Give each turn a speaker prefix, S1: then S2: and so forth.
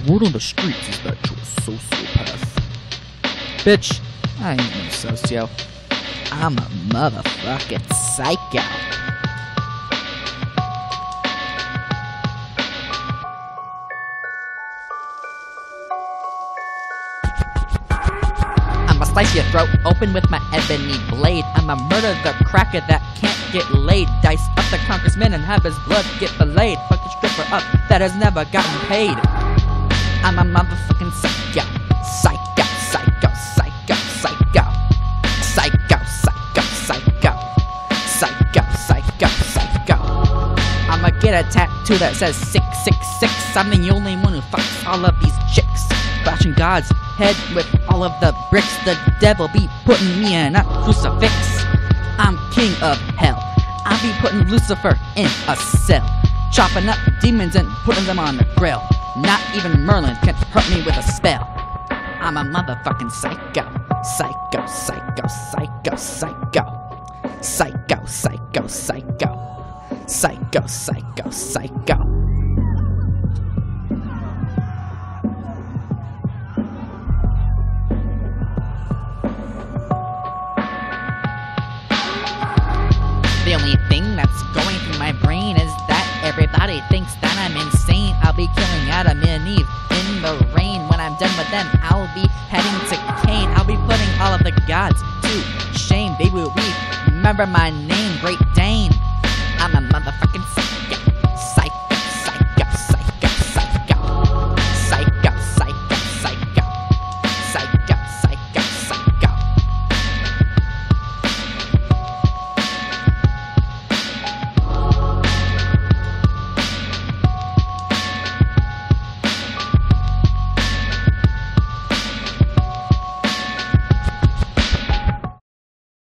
S1: word on the streets is that you're a sociopath. Bitch, I ain't no socio. I'm a motherfucking psycho. I'ma slice your throat open with my ebony blade. I'ma murder the cracker that can't get laid. Dice up the congressman and have his blood get filleted. Fuck the stripper up that has never gotten paid. I'm a motherfucking psycho. Psycho, psycho, psycho, psycho. Psycho, psycho, psycho. Psycho, psycho, psycho. I'ma get a tattoo that says 666. I'm the only one who fucks all of these chicks. Bashing God's head with all of the bricks. The devil be putting me in a crucifix. I'm king of hell. I be putting Lucifer in a cell. Chopping up demons and putting them on the grill. Not even Merlin can hurt me with a spell. I'm a motherfucking psycho. Psycho, psycho, psycho, psycho. Psycho, psycho, psycho. Psycho, psycho, psycho. The only thing that's going through my brain is that everybody thinks that I'm insane. I'll be killing Adam and Eve in the rain. When I'm done with them, I'll be heading to Cain. I'll be putting all of the gods to shame. Baby, we remember my name. Break down